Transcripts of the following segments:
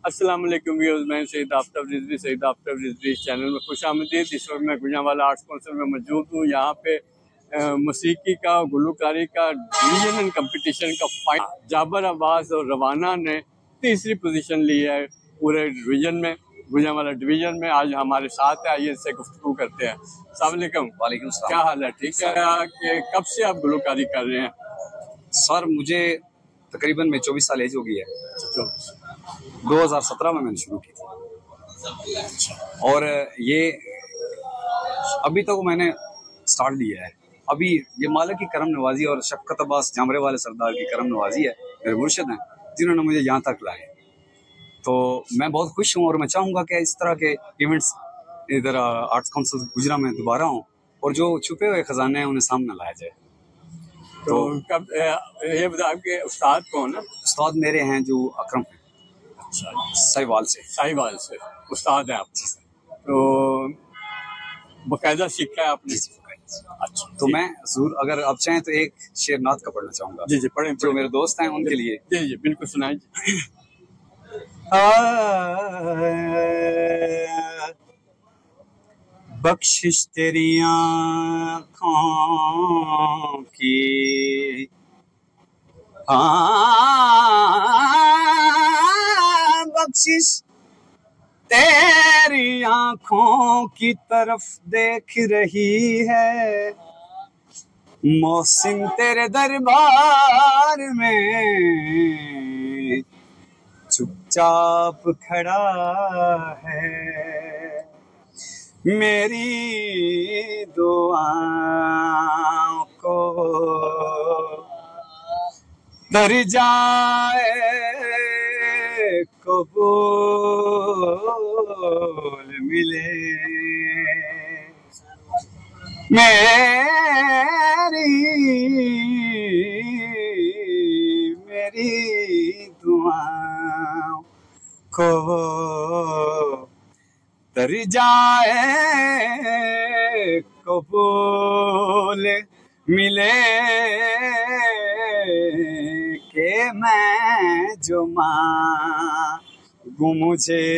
अस्सलाम वालेकुम व्यूअर्स, मैं सईद आफ्ताब रिजवी सईद आफ्ताब रिजवी चैनल में खुश आमदीद। इस वक्त मैं गुजरांवाला आर्ट्स काउंसिल में मौजूद हूँ। यहाँ पे मौसीकी का गुलकारी का डिवीजन कंपटीशन का फाइनल जाबर अब्बास और रवाना ने तीसरी पोजीशन ली है पूरे डिवीजन में, गुजरांवाला डिवीजन में। आज हमारे साथ है, आइए इससे गुफ्तगू करते हैं। अस्सलाम वालेकुम। वालेकुम सलाम। क्या हाल है? ठीक है कि कब से आप गुलकारी कर रहे हैं? सर मुझे तकरीबन में 24 साल एज हो गई है। 2017 में मैंने शुरू की थी और ये अभी तक मैंने स्टार्ट लिया है। अभी ये मालिक की करम नवाजी और शफकत अब्बास जामरे वाले सरदार की करम नवाजी है, मेरे मुर्शिद हैं जिन्होंने मुझे यहाँ तक लाए। तो मैं बहुत खुश हूँ और मैं चाहूँगा कि इस तरह के इवेंट्स इधर आर्ट्स काउंसिल गुजरा में दोबारा हों और जो छुपे हुए खजाने हैं उन्हें सामने लाया जाए। तो कब ये बता आपके उस्ताद कौन है? उस्ताद मेरे हैं जो अकरम हैं। अच्छा, साहिवाल से उस्ताद है आप? तो बकायदा सीखा है आपने? अच्छा, तो मैं जरूर अगर आप चाहें तो एक शेर नात का पढ़ना चाहूंगा। जी जी पढ़ें। जो मेरे दोस्त हैं उनके लिए। जी जी बिल्कुल सुनाइए। बख्शिश तेरी आँखों की, बख्शिश तेरी आँखों की तरफ देख रही है, मोहसिन तेरे दरबार में चुपचाप खड़ा है। मेरी दुआओं को दर जाए कबूल मिले। मेरी दुआओं को तर जाए कबूल मिले के मैं जो मांगू मुझे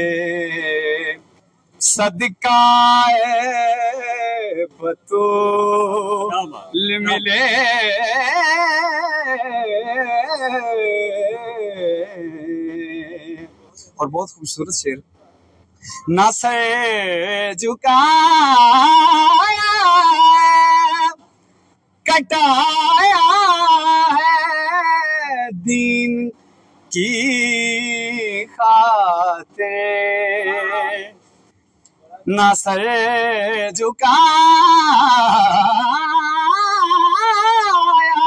सदकाए बतूल मिले। और बहुत खूबसूरत शेर। न सर झुकाया कटाया है दीन की खातिर, न सर झुकाया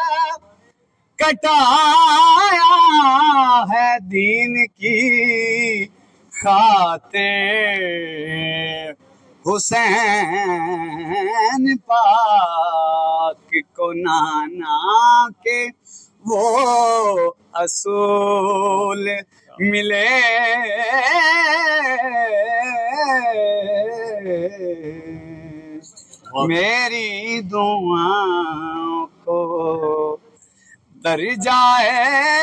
कटाया है दीन की खातिर। हुसैन पाक को नाना के वो असूल मिले। मेरी दुआओं को दर जाए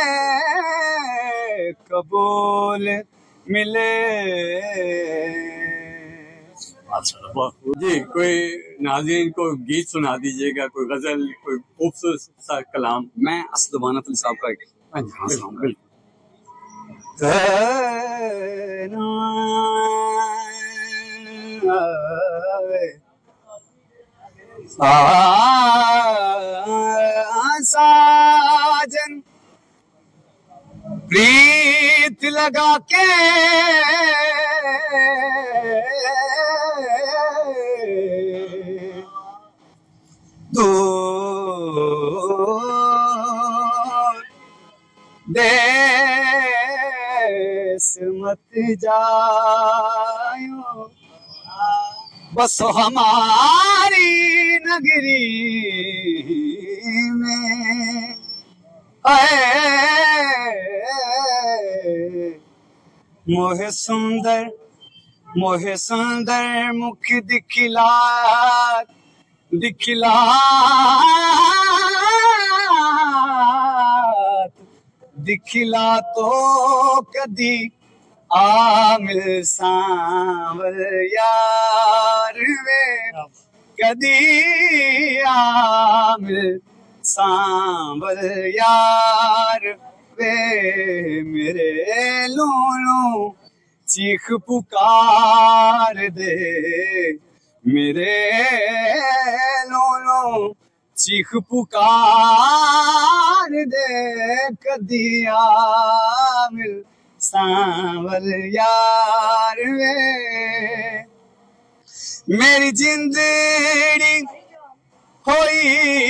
कबूल मिले। जी कोई नाज़रीन को गीत सुना दीजिएगा, कोई गजल, कोई खूबसूरत सा कलाम। मैं असद अमानत अली साहब का एक बिल्कुल। साजन प्रीत लगा के देश मत जायो, बस हमारी नगरी में मोहे सुंदर मुख दिखला दिखला तो कदी आमिल सांवल यार वे कदी आमिल सांवल यार वे मेरे लोनो चीख पुकार दे मेरे लोनो चीख पुकार दे कदी आमिल सांवल यार वे मेरी जिंदड़ी होई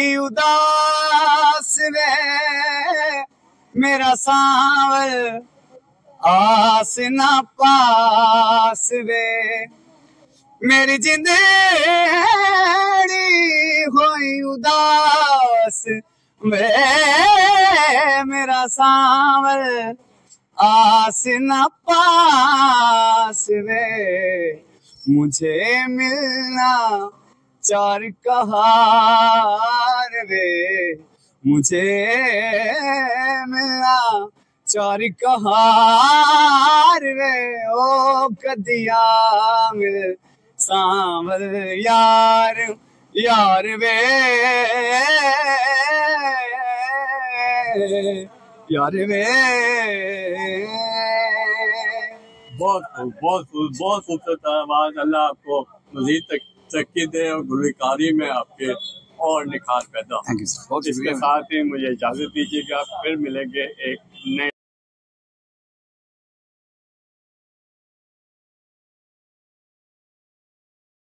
उदास वे मेरा सांवल आस ना पास वे मेरी जिंदड़ी होई उदास वे मेरा सांवल आस न पास वे मुझे मिलना चार कहार वे मुझे मिलना चार कहार वे ओ कदिया मिल सांवल यार यार वे यार वे बहुत खूबसूरत आवाज। अल्लाह आपको मजीद तरक्की दे और गुलकारी में आपके और निखार पैदा हो। थैंक यू सर, बहुत इसके साथ ही मुझे इजाजत दीजिएगा, फिर मिलेंगे एक नए